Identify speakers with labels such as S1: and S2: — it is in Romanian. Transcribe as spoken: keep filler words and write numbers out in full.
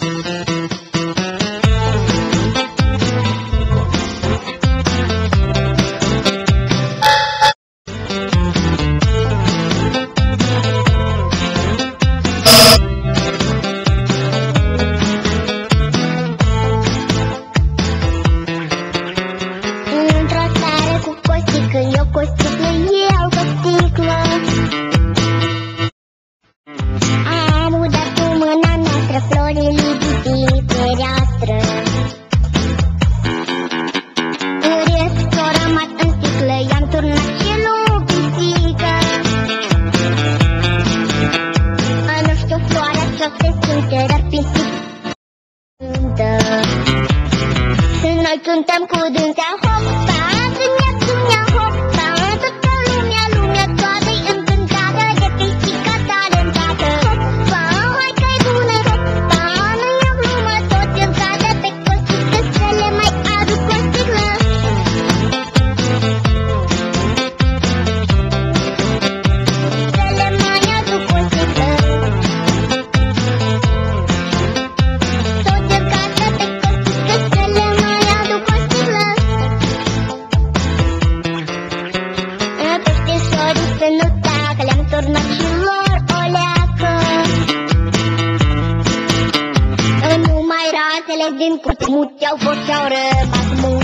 S1: Noi cântăm cu dânsea hopa, dânia, dânia, hopa. Toată lumea, lumea toată-i încântată de pisica talentată. Hopa, hai că-i bună, hopa, nu e o glumă, toți în cadă pe costică să le mai aduc o sticlă. Să le mai aduc o sticlă. Toți în cadă pe costică să le mai aduc o sticlă. Peștișorii să nu tacă, le-am turnat și lor o leacă. Numai razele din curte muți au fost și au rămas muți.